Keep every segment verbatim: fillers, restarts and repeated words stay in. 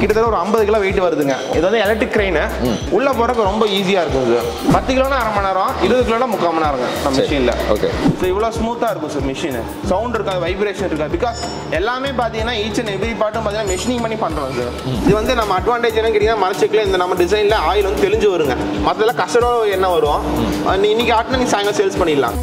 கிட்டத்தட்ட ஒரு ஐம்பது கிலோ வெயிட் வருதுங்க. இது வந்து எலக்ட்ரிக் கிரெயின். உள்ள போறதுக்கு ரொம்ப ஈஸியா இருக்கும் சார். பத்து கிலோனா அரை மணி நேரம், இருபது கிலோனா முக்கால் மணி நேரங்க நம்ம மிஷின்ல. ஓகே. ஸோ இவ்வளோ ஸ்மூத்தா இருக்கும் சார் மிஷின். சவுண்ட் இருக்காது, வைப்ரேஷன் இருக்காது. பிகாஸ் எல்லாமே பார்த்தீங்கன்னா ஈச் அண்ட் எவ்ரி பார்ட்டும் பார்த்தீங்கன்னா மெஷினிங் பண்ணி பண்றோம் சார். இது வந்து நம்ம அட்வான்டேஜ் என்ன கேட்டீங்கன்னா மரச்செக்கில் இந்த நம்ம டிசைன்ல ஆயில் வந்து தெளிஞ்சு வருங்க. மற்றதெல்லாம் கஸ்டர்டோ என்ன வரும், இன்னைக்கு ஆட்டினா நீ சாயங்காலம் சேல்ஸ் பண்ணிடலாம்.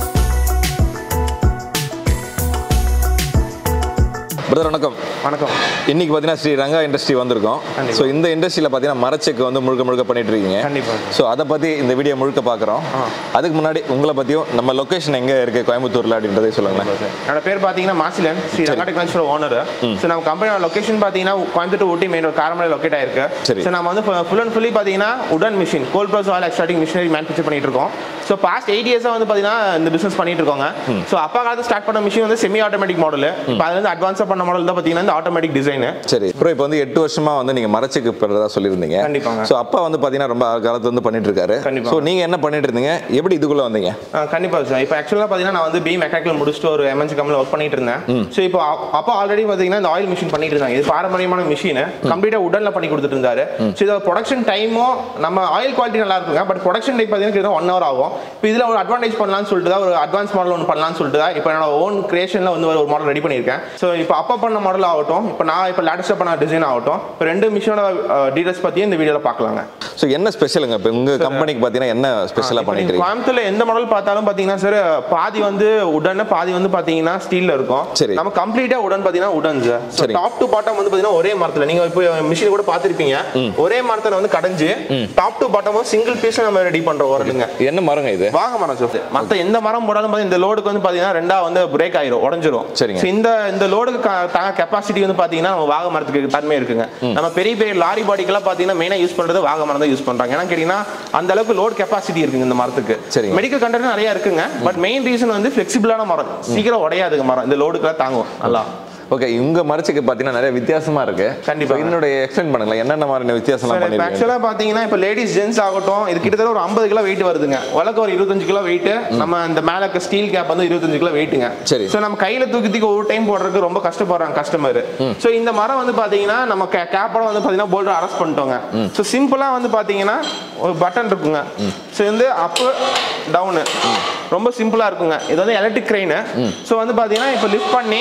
பிரதர் வணக்கம். வணக்கம். இன்னைக்கு பார்த்தீங்கன்னா ஸ்ரீ ரங்கா இண்டஸ்ட்ரி வந்திருக்கோம். ஸோ இந்த இண்டஸ்ட்ரியில் பார்த்தீங்கன்னா மரச்செக்கு வந்து முழுக்க முழுக்க பண்ணிட்டு இருக்கீங்க. கண்டிப்பாக. ஸோ அதை பற்றி இந்த வீடியோ முழுக்க பார்க்குறோம். அதுக்கு முன்னாடி உங்களை பற்றியும் நம்ம லொக்கேஷன் எங்கே இருக்குது கோயம்புத்தூரில் அப்படின்றதே சொல்லுங்களேன். என்னோட பேர் பார்த்தீங்கன்னா மாசிலன், ஸ்ரீ ரங்கா டெக்னாலஜியோட ஓனர். ஸோ நம்ம கம்பெனியோட லொக்கேஷன் பார்த்தீங்கன்னா Coimbatore Ooty main road Karamadai locate ஆயிருக்கு. ஸோ நம்ம வந்து ஃபுல் அண்ட் ஃபுல்லி பார்த்தீங்கன்னா உடன் machine cold plus oil extracting machinery manufacture பண்ணிட்டு இருக்கோம். ஸோ பாஸ்ட் எயிட் இயர்ஸாக வந்து பார்த்தீங்கன்னா இந்த பிஸ்னஸ் பண்ணிட்டு இருக்கோங்க. ஸோ அப்பா காலத்து ஸ்டார்ட் பண்ண மிஷின் வந்து செமி ஆட்டோமேட்டிக் மாடல். இப்போ அது வந்து அட்வான்ஸாக பண்ண மாடல் தான் பார்த்தீங்கன்னா இந்த ஆட்டோமேட்டிக் டிசைன். சரி ப்ரோ, இப்போ வந்து எட்டு வருஷமா வந்து நீங்க மரச்செக்கு பண்றதா சொல்லியிருந்தீங்க. கண்டிப்பாங்க. ஸோ அப்பா வந்து பார்த்தீங்கன்னா ரொம்ப காலத்து வந்து பண்ணிட்டு இருக்காரு. ஸோ நீங்க என்ன பண்ணிட்டு இருந்தீங்க, எப்படி இதுக்குள்ள வந்தீங்க? கண்டிப்பாக சார். இப்போ ஆக்சுவலாக பார்த்தீங்கன்னா நான் வந்து பி மெக்கானிக்கல் முடிச்சுட்டு ஒரு எம்என்சி கம்பெனியில் ஒர்க் பண்ணிட்டு இருந்தேன். ஸோ இப்போ அப்பா ஆல்ரெடி பார்த்தீங்கன்னா இந்த ஆயில் மிஷின் பண்ணிட்டு இருந்தாங்க. இது பாரம்பரியமான மிஷின், கம்ப்ளீட்டாக உடன்ல பண்ணி கொடுத்துட்டு இருந்தாரு. ஸோ இதோட ப்ரொடக்ஷன் டைமும் நம்ம ஆயில் குவாலிட்டி நல்லா இருக்குங்க. பட் ப்ரொடக்ஷன் டைம் பார்த்தீங்கன்னா ஒன் ஹவர் ஆகும். இப்போ இதில் ஒரு அட்வான்டேஜ் பண்ணலாம்னு சொல்லிட்டு தான் ஒரு அட்வான்ஸ் மாடல் ஒன்று பண்ணலாம்னு சொல்லிட்டு தான் இப்போ என்னோட ஓன் கிரியேஷனில் வந்து ஒரு மாடல் ரெடி பண்ணியிருக்கேன். ஸோ இப்போ அப்பா பண்ண மாடல் ஆகட்டும், இப்போ நான் இப்போ லேட்டஸ்ட்டாக பண்ண டிசைன் ஆகட்டும், இப்போ ரெண்டு மிஷினோட டீடைல்ஸ் பற்றியும் இந்த வீடியோவில் பார்க்கலாங்க. ஸோ என்ன ஸ்பெஷலுங்க இப்போ உங்கள் கம்பெனிக்கு பார்த்தீங்கன்னா என்ன ஸ்பெஷலாக பண்ணிட்டு கோயம்புத்தூரில் எந்த மாடல் பார்த்தாலும் பார்த்தீங்கன்னா சார் பாதி வந்து உடன், பாதி வந்து பார்த்தீங்கன்னா ஸ்டீலில் இருக்கும். சரி, நம்ம கம்ப்ளீட்டாக உடன் பார்த்தீங்கன்னா உடன் sir. So top to bottom வந்து பார்த்தீங்கன்னா ஒரே மரத்தில் நீங்கள் இப்போ மிஷின் கூட பார்த்துருப்பீங்க. ஒரே மரத்தில் வந்து கடைஞ்சு டாப் டு பாட்டமும் சிங்கிள் பீஸில் நம்ம ரெடி பண்ணுறோம். வரணுங்க. என்ன மரங்க இது? வாங்க மரம் சார். மற்ற எந்த மரம் போடாலும் இந்த லோடுக்கு வந்து பார்த்தீங்கன்னா ரெண்டா வந்து பிரேக் ஆயிரும், உடஞ்சிரும். சரி, இந்த இந்த லோடுக்கு தாங்க கெப்பாசிட்டி வந்து பார்த்தீங்கன்னா நம்ம வாக மரத்துக்கு தன்மை இருக்குங்க. நம்ம பெரிய பெரிய லாரி பாடிக்கெல்லாம் பார்த்தீங்கன்னா மெயினாக யூஸ் பண்ணுறது வாக மரம் தான் யூஸ் பண்ணுறாங்க. ஏன்னா கேட்டீங்கன்னா அந்த அளவுக்கு லோட் கெப்பாசிட்டி இருக்குங்க இந்த மரத்துக்கு. சரி, மெடிக்கல் கண்டென்ட் நிறைய இருக்குங்க. பட் மெயின் ரீசன் வந்து ஃபிளெக்சிபிளான மரம், சீக்கிரம் உடையாதுங்க மரம், இந்த லோடுக்கெல்லாம் தாங்கும் நல்லா. ஓகே, உங்க மரச்செக்கு பார்த்தீங்கன்னா நிறைய வித்தியாசமா இருக்கு. கண்டிப்பா என்னோட எக்ஸ்பிளைன் பண்ணுங்களேன், என்னென்ன மாதிரி வித்தியாசம்லாம் பண்ணிருக்கீங்க? ஆக்சுவலாக பார்த்தீங்கன்னா இப்போ லேடிஸ் ஜென்ஸ் ஆகட்டும், இது கிட்டத்தட்ட ஒரு ஐம்பது கிலோ வெயிட் வருதுங்க. வழக்கு ஒரு இருபத்தஞ்சு கிலோ வெயிட், நம்ம இந்த மேலே ஸ்டீல் கேப் வந்து இருபத்தஞ்சு கிலோ வெயிட்டுங்க. சரி, ஸோ நம்ம கையில் தூக்கி தூக்கி ஒரு டைம் போடுறதுக்கு ரொம்ப கஷ்டப்படுறாங்க கஸ்டமர். ஸோ இந்த மரம் வந்து பார்த்தீங்கன்னா நம்ம கேப்போட வந்து பார்த்தீங்கன்னா போல்டர் அரெஸ்ட் பண்ணிட்டோங்க. ஸோ சிம்பிளாக வந்து பார்த்தீங்கன்னா ஒரு பட்டன் இருக்குங்க. ஸோ வந்து அப்பு டவுனு ரொம்ப சிம்பிளாக இருக்குங்க. இது வந்து எலக்ட்ரிக் கிரெயின். ஸோ வந்து பார்த்தீங்கன்னா இப்போ லிஃப்ட் பண்ணி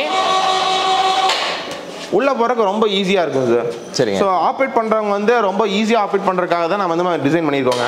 உள்ள போறதுக்கு ரொம்ப ஈஸியா இருக்கும் சார். சரி, ஸோ ஆப்ரேட் பண்றவங்க வந்து ரொம்ப ஈஸியா ஆப்ரேட் பண்றதுக்காக தான் நம்ம வந்து டிசைன் பண்ணியிருக்கோங்க.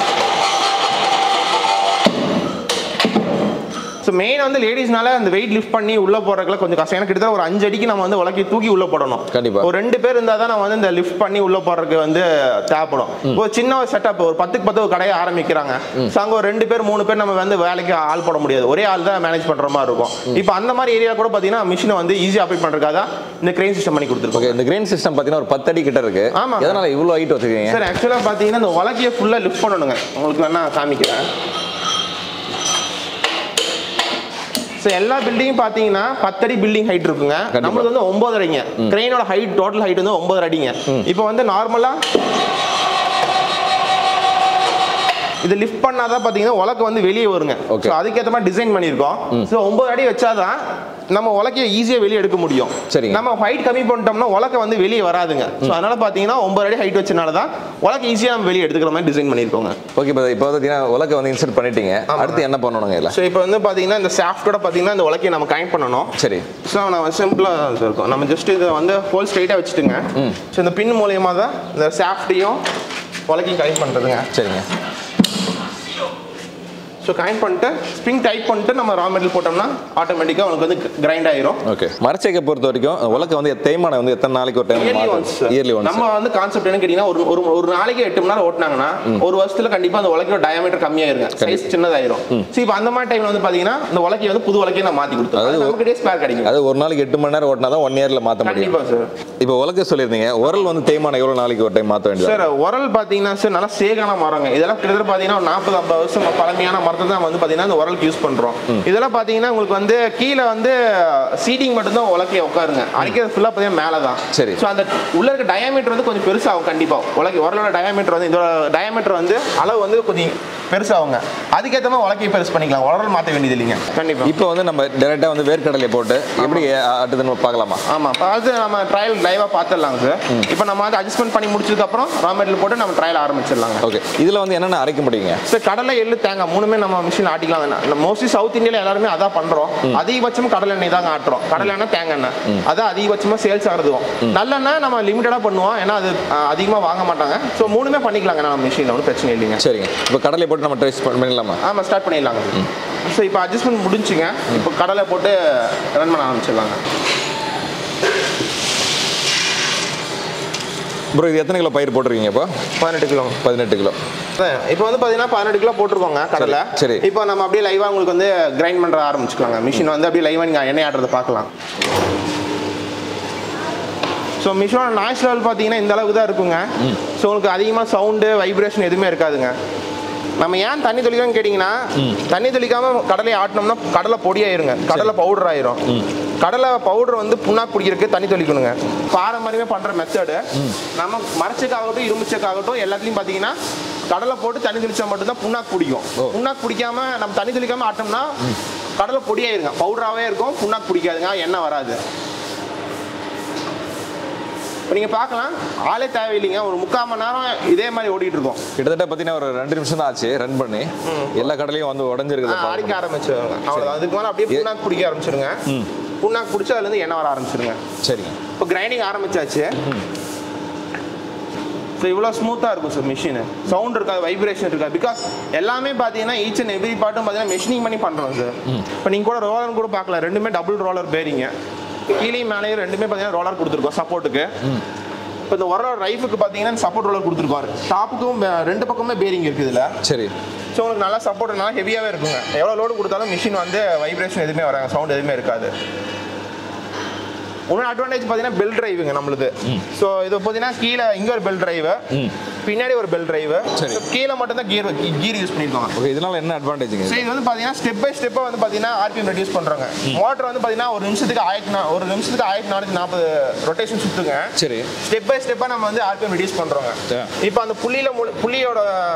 ஸோ மெயின் வந்து லேடிஸ்னால அந்த வெயிட் லிஃப்ட் பண்ணி உள்ள போறதுக்குலாம் கொஞ்சம் கஷ்டம். ஏன்னா கிட்டத்தட்ட ஒரு அஞ்சு அடிக்கு நம்ம வந்து உலக்கி தூக்கி உள்ள போடணும். கண்டிப்பா ஒரு ரெண்டு பேர் இருந்தால் தான் நம்ம வந்து இந்த லிஃப்ட் பண்ணி உள்ள போறதுக்கு வந்து தேவைப்படும். இப்போ சின்ன ஒரு செட்டப் ஒரு பத்துக்கு பத்து ஒரு கடையை ஆரம்பிக்கிறாங்க. ஸோ அங்கே ஒரு ரெண்டு பேர் மூணு பேர் நம்ம வந்து வேலைக்கு ஆள் போட முடியாது, ஒரே ஆள் தான் மேனேஜ் பண்ற மாதிரி இருக்கும். இப்போ அந்த மாதிரி ஏரியா கூட பார்த்தீங்கன்னா மிஷினை வந்து ஈஸியாக ஆப்ரேட் பண்றதுக்காக இந்த கிரெயின் சிஸ்டம் பண்ணி கொடுத்துருக்கோம். இந்த கிரெயின் சிஸ்டம் பார்த்தீங்கன்னா ஒரு பத்து அடி கிட்ட இருக்கு. ஆமா, எதனால இவ்வளோ ஹைட் வச்சிருக்கீங்க சார்? ஆக்சுவலாக பார்த்தீங்கன்னா இந்த உலக்கையை ஃபுல்லாக லிஃப்ட் பண்ணணுங்க. உங்களுக்கு வேணா காமிக்கிறேன். ஸோ எல்லா பில்டிங்கும் பார்த்தீங்கன்னா பத்தடி பில்டிங் ஹைட் இருக்குங்க. நம்மளுக்கு வந்து ஒன்பது அடிங்க. கிரெயினோட ஹைட் டோட்டல் ஹைட் வந்து ஒன்பது அடிங்க. இப்போ வந்து நார்மலா இது லிஃப்ட் பண்ணாதான் பார்த்தீங்கன்னா உலக்கு வந்து வெளியே வருங்க. ஸோ அதுக்கேற்ற மாதிரி டிசைன் பண்ணியிருக்கோம். ஸோ ஒன்பது அடி வச்சாதான் நம்ம உலக்கையை ஈஸியாக வெளியே எடுக்க முடியும். சரி, நம்ம ஹைட் கம்மி பண்ணிட்டோம்னா உலக்க வந்து வெளியே வராதுங்க. ஸோ அதனால பார்த்தீங்கன்னா ஒன்பது அடி ஹைட் வச்சனால தான் உலக்க ஈஸியாக நம்ம வெளியே எடுத்துக்கிற மாதிரி டிசைன் பண்ணியிருக்கோங்க. ஓகே, இப்போ பார்த்தீங்கன்னா உலக்க வந்து இன்சர்ட் பண்ணிட்டீங்க. அடுத்து என்ன பண்ணணுங்க இல்லை? ஸோ இப்போ வந்து பார்த்தீங்கன்னா இந்த சாஃப்டோட பார்த்தீங்கன்னா இந்த உலக்கையை நம்ம கனெக்ட் பண்ணணும். சரி, ஸோ நம்ம சிம்பிளாக இருக்கும். நம்ம ஜஸ்ட் இதை வந்து ஹோல் ஸ்ட்ரைட்டாக வச்சுட்டுங்க. ஸோ இந்த பின் மூலியமாக தான் இந்த சாஃப்டையும் உலக்கையும் கனெக்ட் பண்ணுறதுங்க. சரிங்க. ஸோ கனெக்ட் பண்ணிட்டு ஸ்ப்ரிங் டைப் பண்ணிட்டு நம்ம ரா மெட்டீரியல் போட்டோம்னா ஆட்டோமேட்டிக்காக உங்களுக்கு வந்து கிரைண்ட் ஆயிரும். ஓகே, மரச்செக்கை பொறுத்த வரைக்கும் உலக்க வந்து தேய்மானம் வந்து எத்தனை நாளைக்கு ஒரு time? Yearly once. Yearly once. நம்ம வந்து கான்செப்ட் என்ன கேட்டீங்கன்னா ஒரு ஒரு ஒரு நாளைக்கு எட்டு மணி நேரம் ஓட்டினாங்கன்னா ஒரு வருஷத்துல கண்டிப்பாக அந்த உலக்கையோட டயமீட்டர் கம்மியாயிருங்க, சைஸ் சின்னதாயிரும். ஸோ இப்போ அந்த மாதிரி டைம்ல வந்து பார்த்தீங்கன்னா இந்த உலக்கையை வந்து புது உலக்கையை நான் மாற்றி கொடுத்தோம். அது நமக்கு ஸ்பேர் கிடைக்கும். அது ஒரு நாளைக்கு எட்டு மணி நேரம் ஓட்டினா தான் ஒன் இயர்ல மாற்ற முடியும். கண்டிப்பாக சார். இப்போ உலக்க சொல்லியிருந்தீங்க, உரல் வந்து தேய்மானம் எவ்வளோ நாளைக்கு ஒரு டைம் மாற்ற வேண்டியது? சார் உரல் பார்த்தீங்கன்னா சார் நல்லா சேகான மரங்க. இதெல்லாம் கிட்டத்தட்ட பார்த்தீங்கன்னா ஒரு நாற்பது ஐம்பது வருஷம் பழமையான மரத்தை தான் வந்து பார்த்தீங்கன்னா உரலுக்கு யூஸ் பண்றோம். இதெல்லாம் பாத்தீங்கன்னா உங்களுக்கு வந்து கீழே வந்து சீட்டிங் மட்டும் தான் உலக்கைய உட்காருங்க. அரைக்கிறது ஃபுல்லா பாத்தீங்கன்னா மேல தான். சரி, சோ அந்த உள்ள இருக்க டயாமீட்டர் வந்து கொஞ்சம் பெருசாகும். கண்டிப்பா உலக்கை உரலோட டயாமீட்டர் வந்து இதோட டயாமீட்டர் வந்து அளவு வந்து கொஞ்சம் பெருசாகுங்க. அதுக்கேற்ற மாதிரி உலக்கையை பெருசு பண்ணிக்கலாம், உலரல் மாற்ற வேண்டியது இல்லைங்க. கண்டிப்பாக. இப்போ வந்து நம்ம டேரெக்டாக வந்து வேர்க்கடலை போட்டு எப்படி ஆட்டுதுன்னு பார்க்கலாமா? ஆமாம், பார்த்து நம்ம ட்ரையல் லைவாக பார்த்துடலாங்க சார். இப்போ நம்ம வந்து அட்ஜஸ்ட்மெண்ட் பண்ணி முடிச்சதுக்கப்புறம் ரா மெட்டீரியல் போட்டு நம்ம ட்ரையல் ஆரம்பிச்சிடலாங்க. ஓகே, இதில் வந்து என்னென்ன அரைக்க முடியுங்க சார்? கடலை, எள்ளு, தேங்காய் மூணுமே நம்ம மிஷின் ஆட்டிக்கலாம். மோஸ்ட்லி சவுத் இந்தியாவில் எல்லாருமே அதான் பண்ணுறோம். அதிகபட்சமாக கடலை எண்ணெய் தாங்க ஆட்டுறோம். கடலை எண்ணெய், தேங்காய் எண்ணெய் அதான் அதிகபட்சமாக சேல்ஸ் ஆகிறதும். நல்லெண்ணெய் நம்ம லிமிட்டடாக பண்ணுவோம், ஏன்னா அது அதிகமாக வாங்க மாட்டாங்க. ஸோ மூணுமே பண்ணிக்கலாங்க நம்ம மிஷினில், ஒன்றும் பிரச்சனை இல்லைங்க. சரிங்க, இப்போ கடலை போட்டு நம்ம ட்ரெஸ் பண்ணிடலாமா? ஆமாம், ஸ்டார்ட் பண்ணிடலாங்க. ஸோ இப்போ அட்ஜஸ்ட்மெண்ட் முடிஞ்சுங்க. இப்போ கடலை போட்டு ரன் பண்ண ஆரம்பிச்சிடலாங்க. ப்ரோ, இது எத்தனை கிலோ பயிர் போட்டிருக்கீங்க? இப்போ பதினெட்டு கிலோ. பதினெட்டு கிலோ இப்போ வந்து பார்த்தீங்கன்னா பதினெட்டு கிலோ போட்டிருக்கோங்க கடலை. சரி, இப்போ நம்ம அப்படியே லைவாக உங்களுக்கு வந்து கிரைண்ட் பண்ணுற ஆரம்பிச்சுக்கலாங்க. மிஷின் வந்து அப்படியே லைவாக நீங்கள் எண்ணெய் ஆடுறதை பார்க்கலாம். ஸோ மிஷினோட நாய்ஸ் லெவல் பார்த்தீங்கன்னா இந்த அளவுக்கு தான் இருக்குங்க. ஸோ உங்களுக்கு அதிகமாக சவுண்டு, வைப்ரேஷன் எதுவுமே இருக்காதுங்க. நம்ம ஏன் தண்ணி தெளிக்கணும்னு கேட்டிங்கன்னா, தண்ணி தெளிக்காமல் கடலையை ஆட்டினோம்னா கடலை பொடியாயிருங்க, கடலை பவுடர் ஆயிரும். கடலை பவுடர் வந்து புண்ணாக்கு பிடிக்கிறதுக்கு தண்ணி தெளிக்கணுங்க. பாரம்பரியமே பண்ணுற மெத்தடு. நம்ம மரச்சக்காகட்டும் இரும்புச்சக்காகட்டும் எல்லாத்துலேயும் பார்த்தீங்கன்னா கடலை போட்டு தண்ணி தெளிச்சா மட்டும்தான் புண்ணாக்கு பிடிக்கும். புண்ணாக்கு பிடிக்காம நம்ம தண்ணி தெளிக்காமல் ஆட்டோம்னா கடலை பொடியாயிருங்க, பவுடராகவே இருக்கும், புண்ணாக்கு பிடிக்காதுங்க, எண்ணெய் வராது. இப்போ நீங்கள் பார்க்கலாம், ஆளே தேவையில்லைங்க. ஒரு முக்கால் மணி நேரம் இதே மாதிரி ஓடிட்டு இருக்கோம். கிட்டத்தட்ட பார்த்தீங்கன்னா ஒரு ரெண்டு நிமிஷம் தான் ஆச்சு ரன் பண்ணி. எல்லா கடலையும் வந்து உடஞ்சிருக்குது, அடிக்க ஆரம்பிச்சிருங்க. அவ்வளோதான். அதுக்கு மேலே அப்படியே புண்ணாக்கு பிடிக்க ஆரம்பிச்சிருங்க. புண்ணாக்கு பிடிச்சி அதுலேருந்து எண்ணெய் வர ஆரம்பிச்சிருங்க. சரிங்க, இப்போ கிரைண்டிங் ஆரம்பிச்சாச்சு. ஸோ இவ்வளோ ஸ்மூத்தாக இருக்கும் சார் மிஷினு. சவுண்ட் இருக்காது, வைப்ரேஷன் இருக்காது. பிகாஸ் எல்லாமே பார்த்தீங்கன்னா ஈச் அண்ட் எவ்ரி பார்ட்டும் பார்த்தீங்கன்னா மெஷினிங் பண்ணி பண்ணுறோம் சார். இப்போ நீங்கள் கூட ரோலர் கூட பார்க்கலாம், ரெண்டுமே டபுள் ரோலர் பேரிங்க. கீழே மேலேயும் ரெண்டுமே பார்த்தீங்கன்னா ரோலர் கொடுத்துருக்கோம் சப்போர்ட்டுக்கு. இப்போ இந்த ஒரு ரைஃபுக்கு பார்த்தீங்கன்னா சப்போர்ட் ரோலர் கொடுத்துருக்கோம். டாப்புக்கும் ரெண்டு பக்கமே பேரிங் இருக்குது இதில். சரி, ஸோ உங்களுக்கு நல்லா சப்போர்ட், நல்லா ஹெவியாகவே இருக்குங்க. எவ்வளோ லோடு கொடுத்தாலும் மிஷின் வந்து வைப்ரேஷன் எதுவுமே வராங்க, சவுண்ட் எதுவுமே இருக்காது. இன்னொரு அட்வான்டேஜ் பார்த்தீங்கன்னா பெல் டிரைவுங்க நம்மளுது. ஸோ இது பார்த்தீங்கன்னா கீழே இங்கே ஒரு பெல் டிரைவு, பின்னாடி ஒரு பெல் டிரைவு, கீழே மட்டும் தான் கீர் கீர் யூஸ் பண்ணிருக்காங்க. ஓகே, இதனால என்ன அட்வான்டேஜ்ங்க? சோ இது வந்து பாத்தீங்கன்னா ஸ்டெப் பை ஸ்டெப்பா வந்து பாத்தீங்கன்னா ஆர்பிஎம் ரெடியூஸ் பண்றாங்க. மோட்டர் வந்து பாத்தீங்கன்னா ஒரு நிமிஷத்துக்கு ஆயிரத்தி ஒரு நிமிஷத்துக்கு ஆயிரத்தி நானூத்தி நாற்பது ரொட்டேஷன் சுத்துங்க. சரி, ஸ்டெப் பை ஸ்டெப்பா நம்ம வந்து ஆர்பிஎம் ரெடியூஸ் பண்றோங்க. இப்போ அந்த புள்ளியில புள்ளியோட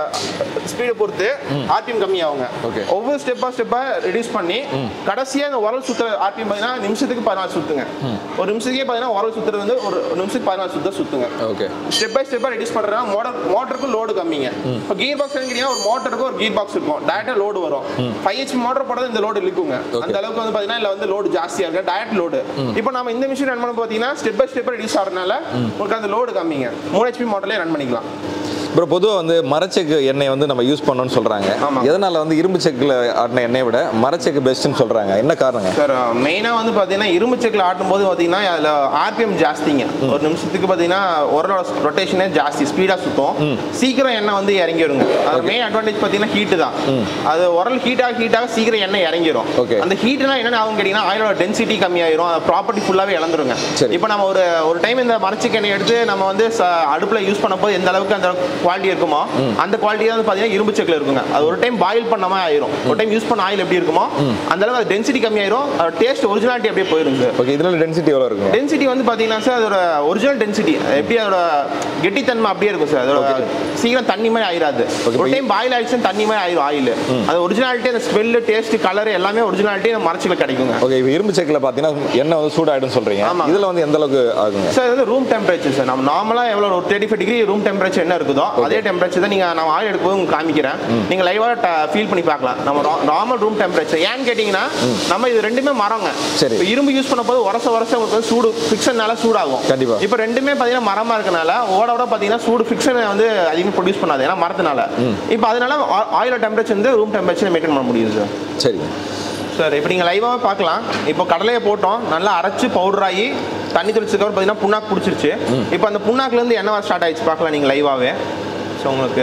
ஸ்பீடு பொறுத்து ஆர்பிஎம் கம்மியாகுங்க. ஒவ்வொரு ஸ்டெப்பா ஸ்டெப்பா ரெடியூஸ் பண்ணி கடைசியா அந்த உரல் சுத்துற ஆர்பிஎம் பாத்தீங்கன்னா நிமிஷத்துக்கு பதினாலு சுத்துங்க. ஒரு நிமிஷத்துக்கே பாத்தீங்கன்னா உரல் சுத்துறது வந்து ஒரு நிமிஷத்துக்கு பதினாலு சுத்த சுத்துங்க. ஓகே, ஸ்டெப் பை ஸ்டெப்பா ரெடியூஸ் பண்றாங்க. மோட்டர் மோட்டருக்கு லோடு கம்மிங்க. இப்போ கீர் பாக்ஸ் கேட்டீங்கன்னா ஒரு மோட்டருக்கு ஒரு கீர் பாக்ஸ் இருக்கும், டைரக்டா லோடு வரும். ஃபைவ் ஹெச்பி மோட்டர் போடுறது இந்த லோடு இருக்குங்க. அந்த அளவுக்கு வந்து பாத்தீங்கன்னா இல்ல வந்து லோடு ஜாஸ்தியா இருக்கு, டைரக்ட் லோடு. இப்போ நம்ம இந்த மிஷின் ரன் பண்ண பாத்தீங்கன்னா ஸ்டெப் பை ஸ்டெப் ரெடியூஸ் ஆகிறதுனால உங்களுக்கு அந்த லோடு கம்மிங்க. மூணு ஹெச்பி மோட்டர்லயே ரன் பண்ணிக்கலாம். ப்ரோ, பொதுவாக வந்து மரச்செக்கு எண்ணெய் வந்து நம்ம யூஸ் பண்ணணும்னு சொல்கிறாங்க. எதனால் வந்து இரும்பு செக்கில் ஆட்டின எண்ணெயை விட மரச்செக்கு பெஸ்ட்டுன்னு சொல்கிறாங்க, என்ன காரணங்க சார்? மெயினாக வந்து பார்த்தீங்கன்னா இரும்பு செக்கில் ஆட்டும் போது பார்த்தீங்கன்னா அதில் ஆர்பிஎம் ஜாஸ்திங்க. ஒரு நிமிஷத்துக்கு பார்த்தீங்கன்னா உரலோட ரொட்டேஷனே ஜாஸ்தி, ஸ்பீடாக சுற்றும், சீக்கிரம் எண்ணெய் வந்து இறங்கிடுங்க. அது மெயின் அட்வான்டேஜ் பார்த்தீங்கன்னா ஹீட்டு தான். அது உரல் ஹீட்டாக ஹீட்டாக சீக்கிரம் எண்ணெய் இறங்கிடும். அந்த ஹீட்னா என்னென்ன ஆகும் கேட்டிங்கன்னா ஆயிலோட டென்சிட்டி கம்மியாயிரும், ப்ராப்பர்ட்டி ஃபுல்லாகவே இழந்துருங்க. இப்போ நம்ம ஒரு ஒரு டைம் இந்த மரச்செக்கு எண்ணெய் எடுத்து நம்ம வந்து அடுப்பில் யூஸ் பண்ணும்போது எந்த அளவுக்கு அந்த குவாலிட்டி இருக்குமோ அந்த குவாலிட்டி தான் பாத்தீங்கன்னா இரும்பு செக்ல இருக்குங்க. அது ஒரு டைம் பாயில் பண்ணாம ஆயிரும். ஒரு டைம் யூஸ் பண்ண ஆயில் எப்படி இருக்குமோ அந்த அளவுக்கு அது டென்சிட்டி கம்மி ஆயிரும், டேஸ்ட் ஒரிஜினாலிட்டி அப்படியே போயிடும் சார். ஓகே, இதனால டென்சிட்டி எவ்வளவு இருக்கும்? டென்சிட்டி வந்து பாத்தீங்கன்னா சார் அதோட ஒரிஜினல் டென்சிட்டி எப்படி அதோட கெட்டித்தன்மை அப்படியே இருக்கும் சார். அதோட சீக்கிரம் தண்ணி மாதிரி ஆயிராது. ஒரு டைம் பாயில் ஆயிடுச்சு தண்ணி மாதிரி ஆயிரும் ஆயில். அது ஒரிஜினாலிட்டி, அந்த ஸ்மெல், டேஸ்ட், கலர் எல்லாமே ஒரிஜினாலிட்டி நம்ம மரச்செக்ல கிடைக்குங்க. ஓகே, இப்போ இரும்பு செக்ல பாத்தீங்கன்னா எண்ணெய் வந்து சூடாயிடும் சொல்றீங்க. இதுல வந்து எந்த அளவுக்கு ஆகுங்க சார்? இது ரூம் டெம்பரேச்சர் சார். நம்ம நார்மலா எவ்வளவு ஒரு thirty five degree room temperature என்ன இருக்குதோ அதே டெம்பரேச்சர் தான் நீங்க நான் ஆயில் எடுக்கும்போது உங்களுக்கு காமிக்கிறேன், நீங்க லைவா ஃபீல் பண்ணி பார்க்கலாம். நம்ம நார்மல் ரூம் டெம்பரேச்சர் ஏன்னு கேட்டீங்கன்னா நம்ம இது ரெண்டுமே மரங்க. சரி, இரும்பு யூஸ் பண்ண போது உரச உரச உங்களுக்கு வந்து சூடு ஃபிக்ஷன்னால சூடாகும். கண்டிப்பா. இப்போ ரெண்டுமே பாத்தீங்கன்னா மரமா இருக்கனால ஓட ஓட பாத்தீங்கன்னா சூடு ஃபிக்ஷன் வந்து அதிகமாக ப்ரொடியூஸ் பண்ணாது, ஏன்னா மரத்தினால. இப்போ அதனால ஆயிலோட டெம்பரேச்சர் வந்து ரூம் டெம்பரேச்சர் மெயின்டைன் பண்ண முடியும் சார். சரி சார், இப்போ நீங்கள் லைவாகவே பார்க்கலாம். இப்போ கடலையை போட்டோம், நல்லா அரைச்சி பவுடர் ஆகி தண்ணி தெளிச்சதுக்கப்புறம் பார்த்தீங்கன்னா புண்ணாக்கு பிடிச்சிருச்சு. இப்போ அந்த புண்ணாக்குலேருந்து எண்ணெய் ஸ்டார்ட் ஆகிடுச்சு, பார்க்கலாம் நீங்கள் லைவாகவே. ஸோ உங்களுக்கு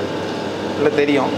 இல்லை தெரியும்.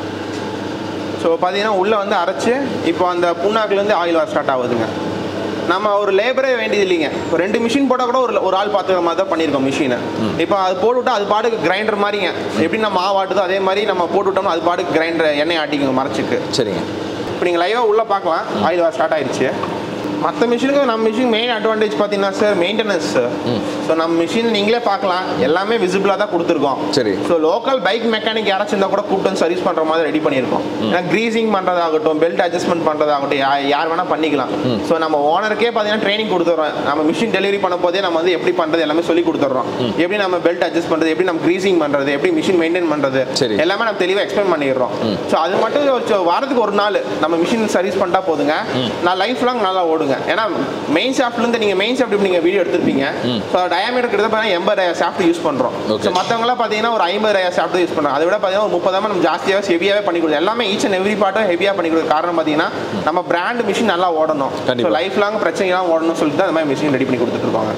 ஸோ பார்த்தீங்கன்னா உள்ளே வந்து அரைச்சி இப்போ அந்த புண்ணாக்குலேருந்து ஆயில் வர ஸ்டார்ட் ஆகுதுங்க. நம்ம ஒரு லேபரே வேண்டியது இல்லைங்க. இப்போ ரெண்டு மிஷின் போட்டால் கூட ஒரு ஒரு ஆள் பார்த்துக்கிற மாதிரி தான் பண்ணியிருக்கோம் மிஷினை. இப்போ அது போட்டுவிட்டா அது பாட்டுக்கு கிரைண்டர் மாதிரிங்க. எப்படி நம்ம மாவாட்டுதோ அதே மாதிரி நம்ம போட்டு விட்டோம்னா அது பாட்டுக்கு கிரைண்டர் எண்ணெய் ஆட்டிக்குங்க மரச்சுக்கு. சரிங்க, இப்போ நீங்கள் லைவாக உள்ளே பார்க்கலாம், ஆயில் வர ஸ்டார்ட் ஆயிடுச்சு. மற்ற மிஷினுக்கு நம்ம மிஷின் மெயின் அட்வான்டேஜ் பார்த்தீங்கன்னா சார் மெயின்டெனன்ஸ் சார். ஸோ நம்ம மிஷின் நீங்களே பார்க்கலாம் எல்லாமே விசிபிளாக தான் கொடுத்துருக்கோம். சரி. ஸோ லோக்கல் பைக் மெக்கானிக் யாராச்சும் இருந்தால் கூட கூப்பிட்டு வந்து சர்வீஸ் பண்ணுற மாதிரி ரெடி பண்ணியிருக்கோம். ஏன்னா க்ரீசிங் பண்ணுறதாகட்டும் பெல்ட் அட்ஜஸ்ட்மெண்ட் பண்ணுறதாகட்டும் யார் வேணால் பண்ணிக்கலாம். ஸோ நம்ம ஓனருக்கே பார்த்தீங்கன்னா ட்ரைனிங் கொடுத்துட்றோம். நம்ம மிஷின் டெலிவரி பண்ண போதே நம்ம வந்து எப்படி பண்ணுறது எல்லாமே சொல்லி கொடுத்துட்றோம். எப்படி நம்ம பெல்ட் அட்ஜஸ்ட் பண்ணுறது, எப்படி நம்ம க்ரீசிங் பண்ணுறது, எப்படி மிஷின் மெயின்டைன் பண்ணுறது எல்லாமே நம்ம தெளிவாக எக்ஸ்பிளைன் பண்ணிடுறோம். ஸோ அது மட்டும் வாரத்துக்கு ஒரு நாள் நம்ம மிஷின் சர்வீஸ் பண்ணிட்டா போதுங்க, நான் லைஃப் லாங் நல்லா ஓடுங்க. ஏன்னா மெயின் ஷாஃப்ட்லேருந்து நீங்கள் மெயின் ஷாஃப்ட் நீங்கள் வீடியோ எடுத்துருப்பீங்க. ஸோ டயாமீட்டர் கிட்ட பார்த்தீங்கன்னா எண்பது ஷாஃப்ட் யூஸ் பண்ணுறோம். ஸோ மற்றவங்களாம் பார்த்தீங்கன்னா ஒரு ஐம்பது ஷாஃப்ட் யூஸ் பண்ணுறோம். அதை விட பார்த்தீங்கன்னா ஒரு முப்பதாம நம்ம ஜாஸ்தியாக ஹெவியாகவே பண்ணி கொடுக்கும். எல்லாமே ஈச் அண்ட் எவ்ரி பார்ட்டும் ஹெவியாக பண்ணி கொடுக்குற காரணம் பார்த்தீங்கன்னா நம்ம பிராண்ட் மிஷின் நல்லா ஓடணும். ஸோ லைஃப் லாங் பிரச்சனைலாம் ஓடணும்னு சொல்லிட்டு தான் அந்த மாதிரி மிஷின் ரெடி பண்ணி கொடுத்துட்டு இருப்பாங்க.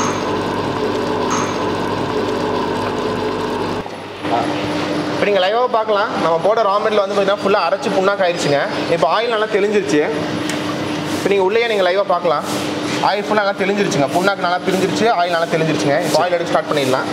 இப்போ நீங்கள் லைவாக பார்க்கலாம். நம்ம போட ரா மெட்டீரியல் வந்து பார்த்தீங்கன்னா ஃபுல்லாக அரைச்சி புண்ணாக்கு ஆயிடுச்சுங்க. இப்போ ஆயில் நல்லா தெளிஞ்சிருச்சு. இப்போ நீங்கள் உள்ளே நீங்கள் லைவாக பார்க்கலாம். ஆயில் ஃபுல்லாக நல்லா தெளிஞ்சிருச்சுங்க. புண்ணாக்கு நல்லா பிரிஞ்சிருச்சு, ஆயில் நல்லா தெளிஞ்சிருச்சுங்க. இப்போ ஆயில் எடுத்து ஸ்டார்ட் பண்ணிடலாம்.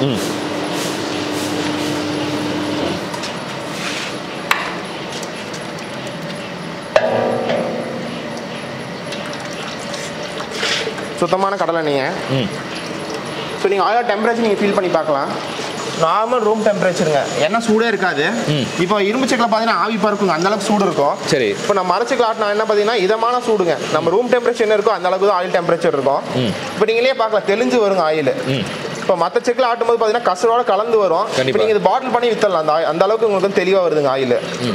சுத்தமான கடலை எண்ணெய். ஸோ நீங்கள் ஆயில் டெம்பரேச்சர் நீங்கள் ஃபீல் பண்ணி பார்க்கலாம். நார்மல் ரூம் டெம்பரேச்சருங்க, எண்ணெய் சூடே இருக்காது. இப்போ இரும்பு செக்கில் பார்த்தீங்கன்னா ஆவி பறக்குங்க, அந்த அளவுக்கு சூடு இருக்கும். சரி. இப்போ நம்ம மரச்செக்கில் ஆட்டினா என்ன பார்த்தீங்கன்னா இதமான சூடுங்க. நம்ம ரூம் டெம்பரேச்சர் என்ன இருக்கோ அந்த அளவுக்கு தான் ஆயில் டெம்பரேச்சர் இருக்கும். இப்போ நீங்களே பார்க்கலாம் தெளிஞ்சு வருங்க ஆயில். இப்போ மற்ற செக்கில் ஆட்டும்போது பார்த்தீங்கன்னா கசரோட கலந்து வரும். இப்போ நீங்கள் இது பாட்டில் பண்ணி வித்தரலாம். அந்த அந்த அளவுக்கு உங்களுக்கு தெளிவாக வருதுங்க ஆயில்.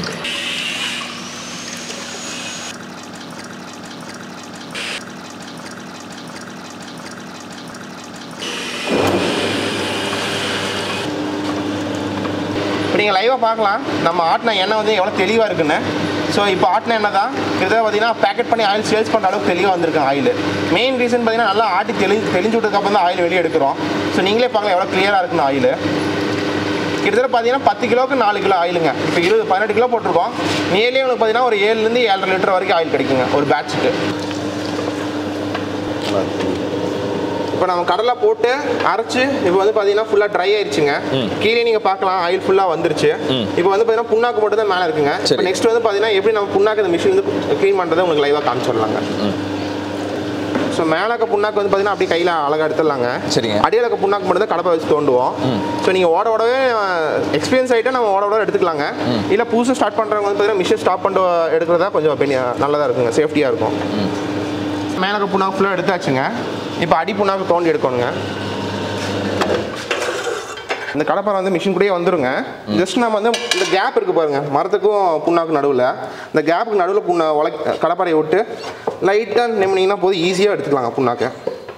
இப்போ நீங்கள் லைவாக பார்க்கலாம் நம்ம ஆட்டின எண்ணெய் வந்து எவ்வளோ தெளிவாக இருக்குன்னு. ஸோ இப்போ ஆட்டின எண்ணெய் தான் கிட்டத்தட்ட பார்த்தீங்கன்னா பேக்கெட் பண்ணி ஆயில் சேல்ஸ் பண்ணுற அளவுக்கு தெளிவாக வந்திருக்கு ஆயில். மெயின் ரீசன் பார்த்தீங்கன்னா நல்லா ஆட்டி தெளிஞ்சு தெளிஞ்சு விட்டதுக்கப்புறம் தான் ஆயில் வெளியே எடுக்கிறோம். ஸோ நீங்களே பார்க்கலாம் எவ்வளோ கிளியராக இருக்குன்னு ஆயில். கிட்டத்தட்ட பார்த்தீங்கன்னா பத்து கிலோவுக்கு நாலு கிலோ ஆயிலுங்க. இப்போ இருபது பதினெட்டு கிலோ போட்டிருக்கோம். நியர்லி உங்களுக்கு பார்த்தீங்கன்னா ஒரு ஏழுலேருந்து ஏழரை லிட்டர் வரைக்கும் ஆயில் கிடைக்குங்க ஒரு பேட்சுக்கு. இப்போ நம்ம கடலை போட்டு அரைச்சு இப்போ வந்து பார்த்தீங்கன்னா ஃபுல்லாக ட்ரை ஆயிடுச்சுங்க. கீழே நீங்கள் பார்க்கலாம் ஆயில் ஃபுல்லாக வந்துருச்சு. இப்போ வந்து பார்த்தீங்கன்னா புண்ணாக்கு போட்டு தான் மேலே இருக்குங்க. இப்போ நெக்ஸ்ட் வந்து பார்த்தீங்கன்னா எப்படி நம்ம புண்ணாக்கு இந்த மிஷின் வந்து க்ளீன் பண்ணுறதை உங்களுக்கு லைவாக காமிச்சிடலாங்க. ஸோ மேலக்க புண்ணாக்கு வந்து பார்த்தீங்கன்னா அப்படியே கையில் அழகாக எடுத்துடலாங்க. சரிங்க. அடியிலக்க புண்ணாக்கு மட்டும் தான் கடப்பை வச்சு தோண்டுவோம். ஸோ நீங்கள் ஓட ஓடவே எக்ஸ்பீரியன்ஸ் ஆகிட்டா நம்ம ஓட ஓட எடுத்துக்கலாங்க. இல்லை புதுசு ஸ்டார்ட் பண்ணுறவங்க வந்து பார்த்தீங்கன்னா மிஷின் ஸ்டாப் பண்ணிட்டு எடுக்கிறதா கொஞ்சம் நல்லதாக இருக்குங்க, சேஃப்டியாக இருக்கும். மேலக்க புண்ணாக்கு ஃபுல்லாக எடுத்தாச்சுங்க. இப்போ அடி புண்ணாக்கு தோண்டி எடுக்கணுங்க. இந்த கடப்பாரை வந்து மிஷின் கூடயே வந்துருங்க. ஜஸ்ட் நம்ம வந்து இந்த கேப் இருக்குது பாருங்கள், மரத்துக்கும் புண்ணாக்கு நடுவில் இந்த கேப்புக்கு நடுவில் புண்ணா உலை கடப்பாரையை விட்டு லைட்டாக நிமினிங்கன்னா போது ஈஸியாக எடுத்துக்கலாங்க புண்ணாக்கு.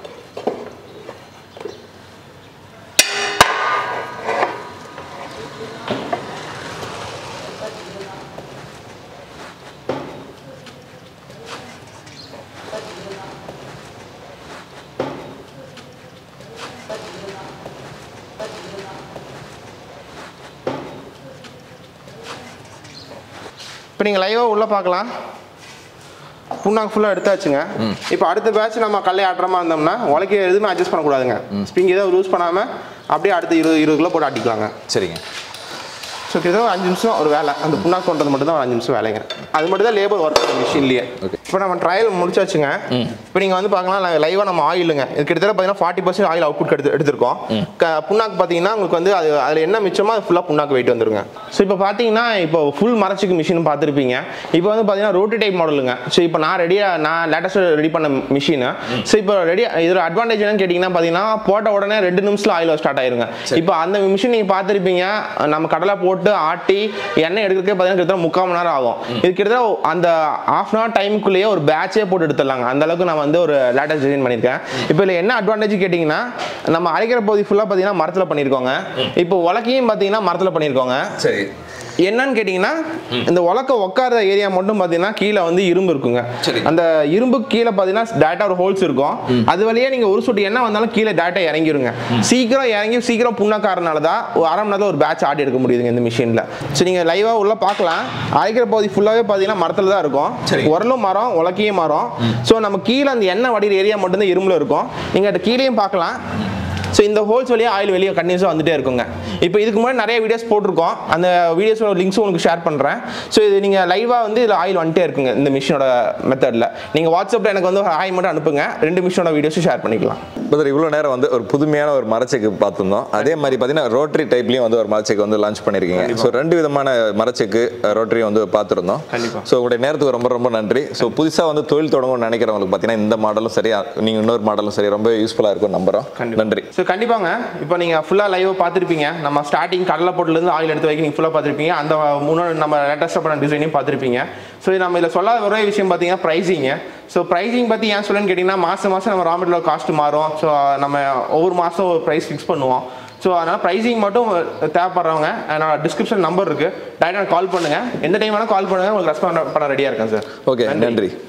இப்போ நீங்கள் லைவாக உள்ளே பார்க்கலாம். புண்ணாக்கு ஃபுல்லாக எடுத்தாச்சுங்க. இப்போ அடுத்த பேட்ச் நம்ம கல்லை ஆட்டுறமா இருந்தோம்னா உலக்க எதுவுமே அட்ஜஸ்ட் பண்ணக்கூடாதுங்க. ஸ்ப்ரிங் ஏதோ லூஸ் பண்ணாமல் அப்படியே அடுத்து இருபது இருபது கிலோ போட்டு ஆட்டிக்கலாங்க. சரிங்க. ஸோ கிட்ட ஒரு அஞ்சு நிமிஷம் ஒரு வேலை, அந்த புண்ணாக்கு பண்ணுறது மட்டும் தான் ஒரு அஞ்சு நிமிஷம் வேலைங்க. அது மட்டும் தான் லேபர் ஒர்க் மிஷின்லேயே. இப்போ நம்ம ட்ரையல் முடிச்சாச்சுங்க. இப்போ நீங்கள் வந்து பார்க்கலாம் லைவாக நம்ம ஆயிலுங்க இது கிட்டத்தட்ட பார்த்தீங்கன்னா ஃபார்ட்டி பர்சன்ட் ஆயில் அவுட்புட் எடுத்து எடுத்திருக்கோம். புண்ணாக்கு பார்த்தீங்கன்னா உங்களுக்கு வந்து அது அதில் என்ன மிச்சமோ அது ஃபுல்லாக புண்ணாக்கு வெயிட் வந்துருங்க. ஸோ இப்போ பார்த்தீங்கன்னா இப்போ ஃபுல் மரச்சுக்கு மிஷின் பார்த்துருப்பீங்க. இப்போ வந்து பார்த்தீங்கன்னா ரோட்டி டைப் மாடலுங்க. ஸோ இப்போ நான் ரெடியாக நான் லேட்டஸ்ட்டாக ரெடி பண்ண மிஷினு. ஸோ இப்போ ரெடி இதோட அட்வான்டேஜ் என்னன்னு கேட்டிங்கன்னா பார்த்தீங்கன்னா போட்ட உடனே ரெண்டு நிமிஷத்தில் ஆயில் ஸ்டார்ட் ஆயிருங்க. இப்போ அந்த மிஷின் நீங்கள் பார்த்துருப்பீங்க, நம்ம கடலை போட்டு ஆட்டி எண்ணெய் எடுக்கிறதுக்கே பார்த்தீங்கன்னா கிட்டத்தட்ட முக்கால் மணி நேரம் ஆகும். இது கிட்டத்தட்ட அந்த ஹாஃப் அன் ஹவர் டைமுக்குள்ளேயே ஒரு பேட்சே போட்டு எடுத்துடலாங்க. அந்த அளவுக்கு நான் வந்து ஒரு லேட்டஸ்ட் டிசைன் பண்ணியிருக்கேன். இப்போ இதில் என்ன அட்வான்டேஜ் கேட்டிங்கன்னா நம்ம அரைக்கிற பகுதி ஃபுல்லாக பார்த்தீங்கன்னா மரத்தில் பண்ணியிருக்கோங்க. இப்போ உலக்கையும் பார்த்தீங்கன்னா மரத்தில் பண்ணியிருக்கோங்க. சரி. என்னன்னு கேட்டிங்கன்னா இந்த உலக்க உட்கார ஏரியா மட்டும் பார்த்தீங்கன்னா கீழே வந்து இரும்பு இருக்குங்க. அந்த இரும்பு கீழே பார்த்தீங்கன்னா டேட்டா ஒரு ஹோல்ஸ் இருக்கும். அது வழியே நீங்கள் ஒரு சொட்டு எண்ணெய் வந்தாலும் கீழே டேட்டா இறங்கிருங்க. சீக்கிரம் இறங்கி சீக்கிரம் புண்ணாக்காரனால தான் ஒரு அரை மணி நேரத்தில் ஒரு பேட்ச் ஆடி எடுக்க முடியுதுங்க இந்த மிஷினில். ஸோ நீங்கள் லைவாக உள்ள பார்க்கலாம். அரைக்கிற பகுதி ஃபுல்லாகவே பார்த்தீங்கன்னா மரத்தில் தான் இருக்கும். உரலும் மரம் உலக்கையும் மரம். ஸோ நம்ம கீழே அந்த எண்ணெய் வடிகிற ஏரியா மட்டும்தான் இரும்பில் இருக்கும். நீங்கள் அது கீழேயும் பார்க்கலாம். ஸோ இந்த ஹோல்ஸ் வழியாக ஆயில் வெளியே கண்டினியூஸாக வந்துட்டே இருக்குங்க. இப்போ இதுக்கு முன்னாடி நிறைய வீடியோஸ் போட்டிருக்கோம், அந்த வீடியோஸோட லிங்க்ஸும் உங்களுக்கு ஷேர் பண்ணுறேன். ஸோ இது நீங்கள் லைவாக வந்து இதில் ஆயில் வந்துட்டே இருக்குங்க இந்த மிஷினோட மெத்தடில். நீங்கள் வாட்ஸ்அப்பில் எனக்கு வந்து ஆயில் மட்டும் அனுப்புங்க, ரெண்டு மிஷினோட வீடியோஸும் ஷேர் பண்ணிக்கலாம். இப்போ இவ்வளோ நேரம் வந்து ஒரு புதுமையான ஒரு மரச்செக்கு பார்த்துருந்தோம். அதே மாதிரி பார்த்தீங்கன்னா ரோட்டரி டைப்லேயும் வந்து ஒரு மரச்செக்கு வந்து லான்ச் பண்ணியிருக்கீங்க. ஸோ ரெண்டு விதமான மரச்செக்கு ரோட்டரி வந்து பார்த்துருந்தோம். ஸோ உங்களுடைய நேரத்துக்கு ரொம்ப ரொம்ப நன்றி. ஸோ புதுசாக வந்து தொழில் தொடங்கணும்னு நினைக்கிறவங்களுக்கு பார்த்தீங்கன்னா இந்த மாடலும் சரி, நீங்கள் இன்னொரு மாடலும் சரி ரொம்ப யூஸ்ஃபுல்லாக இருக்கும் நம்புறோம். நன்றி. ஸோ கண்டிப்பாங்க இப்போ நீங்கள் ஃபுல்லாக லைவாக பார்த்துருப்பீங்க. நம்ம ஸ்டார்டிங் கடலை போட்டுலேருந்து ஆயில் எடுத்து வைக்க நீங்கள் ஃபுல்லாக பார்த்துருப்பீங்க. அந்த முன்னாடி நம்ம லேட்டஸ்ட்டாக பண்ண டிசைனையும் பார்த்துருப்பீங்க. ஸோ நம்ம இதில் சொல்லாத ஒரே விஷயம் பார்த்தீங்கன்னா ப்ரைஸிங்க. ஸோ ப்ரைஸிங் பற்றி ஏன் சொல்லுன்னு கேட்டிங்கன்னா, மாதம் மாதம் நம்ம ரா மெட்டீரியல் காஸ்ட் மாறும். ஸோ நம்ம ஒவ்வொரு மாதம் ஒரு ப்ரைஸ் ஃபிக்ஸ் பண்ணுவோம். ஸோ அதனால் ப்ரைஸிங் மட்டும் தேவைப்படுறவங்க என்னோட டிஸ்கிரிப்ஷன் நம்பர் இருக்குது, டைரெக்டாக கால் பண்ணுங்கள். எந்த டைம் வேணால் கால் பண்ணுங்கள், உங்களுக்கு ரெஸ்பாண்ட் பண்ண ரெடியாக இருக்கேன் சார். ஓகே, நன்றி.